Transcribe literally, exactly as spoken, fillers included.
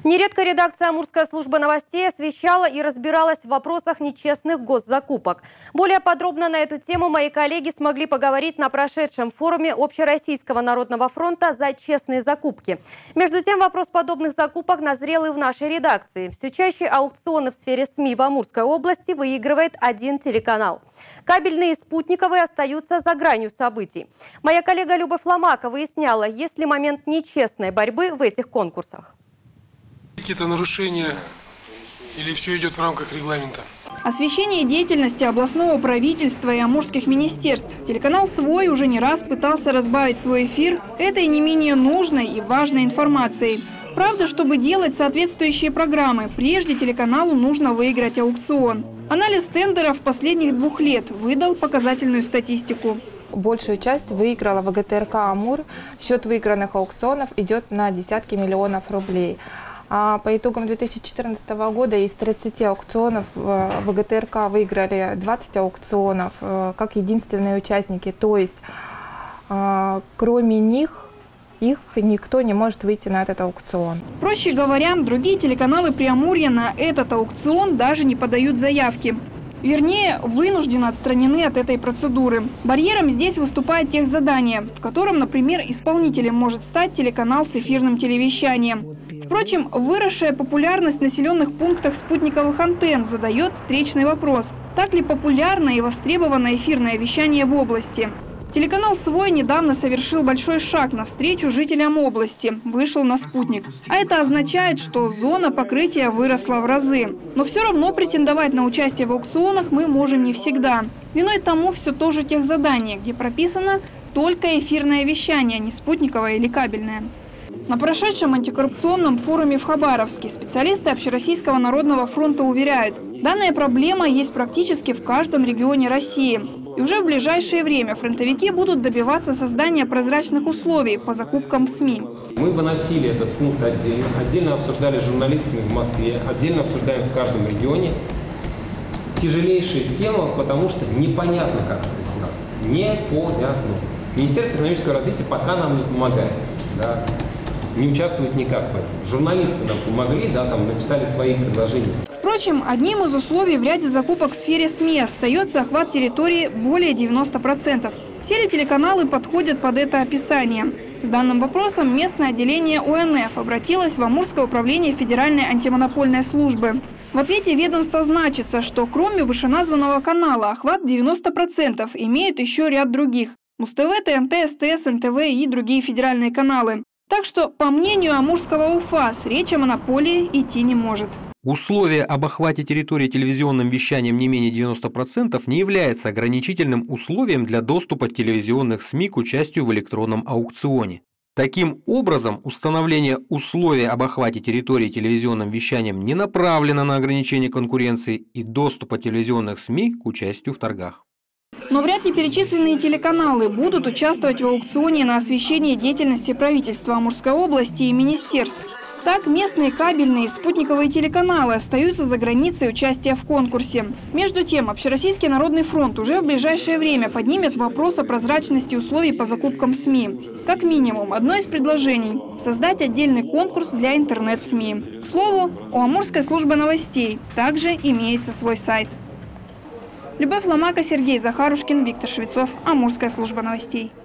Нередко редакция «Амурская служба новостей» освещала и разбиралась в вопросах нечестных госзакупок. Более подробно на эту тему мои коллеги смогли поговорить на прошедшем форуме Общероссийского народного фронта «За честные закупки». Между тем, вопрос подобных закупок назрел и в нашей редакции. Все чаще аукционы в сфере СМИ в Амурской области выигрывает один телеканал. Кабельные и спутниковые остаются за гранью событий. Моя коллега Любовь Ломака выясняла, есть ли момент нечестной борьбы в этих конкурсах. Какие-то нарушения или все идет в рамках регламента? Освещение деятельности областного правительства и амурских министерств. Телеканал «Свой» уже не раз пытался разбавить свой эфир этой не менее нужной и важной информацией. Правда, чтобы делать соответствующие программы, прежде телеканалу нужно выиграть аукцион. Анализ тендеров последних двух лет выдал показательную статистику. Большую часть выиграла ВГТРК «Амур». Счет выигранных аукционов идет на десятки миллионов рублей. А по итогам две тысячи четырнадцатого года из тридцати аукционов ВГТРК выиграли двадцать аукционов как единственные участники. То есть кроме них, их никто не может выйти на этот аукцион. Проще говоря, другие телеканалы Преамурья на этот аукцион даже не подают заявки. Вернее, вынуждены отстранены от этой процедуры. Барьером здесь выступает техзадание, в котором, например, исполнителем может стать телеканал с эфирным телевещанием. Впрочем, выросшая популярность в населенных пунктах спутниковых антенн задает встречный вопрос. Так ли популярно и востребовано эфирное вещание в области? Телеканал «Свой» недавно совершил большой шаг навстречу жителям области, вышел на спутник. А это означает, что зона покрытия выросла в разы. Но все равно претендовать на участие в аукционах мы можем не всегда. Виной тому все то же техзадание, где прописано только эфирное вещание, а не спутниковое или кабельное. На прошедшем антикоррупционном форуме в Хабаровске специалисты Общероссийского народного фронта уверяют, данная проблема есть практически в каждом регионе России. И уже в ближайшее время фронтовики будут добиваться создания прозрачных условий по закупкам в СМИ. Мы выносили этот пункт отдельно, отдельно обсуждали с журналистами в Москве, отдельно обсуждаем в каждом регионе. Тяжелейшая тема, потому что непонятно, как это сделать. Непонятно. Министерство экономического развития пока нам не помогает. Да. Не участвует никак в этом. Журналисты нам помогли, да, там написали свои предложения. Впрочем, одним из условий в ряде закупок в сфере СМИ остается охват территории более девяноста процентов. Все ли телеканалы подходят под это описание? С данным вопросом местное отделение О Н Ф обратилось в Амурское управление Федеральной антимонопольной службы. В ответе ведомства значится, что кроме вышеназванного канала охват девяноста процентов имеют еще ряд других. Муз-ТВ, ТНТ, СТС, эн тэ вэ и другие федеральные каналы. Так что, по мнению Амурского УФАС, речь о монополии идти не может. Условие об охвате территории телевизионным вещанием не менее девяноста процентов не является ограничительным условием для доступа телевизионных СМИ к участию в электронном аукционе. Таким образом, установление условия об охвате территории телевизионным вещанием не направлено на ограничение конкуренции и доступа телевизионных СМИ к участию в торгах. Но вряд ли перечисленные телеканалы будут участвовать в аукционе на освещение деятельности правительства Амурской области и министерств. Так, местные кабельные и спутниковые телеканалы остаются за границей участия в конкурсе. Между тем, Общероссийский народный фронт уже в ближайшее время поднимет вопрос о прозрачности условий по закупкам СМИ. Как минимум, одно из предложений – создать отдельный конкурс для интернет-СМИ. К слову, у Амурской службы новостей также имеется свой сайт. Любовь Ломака, Сергей Захарушкин, Виктор Швецов, Амурская служба новостей.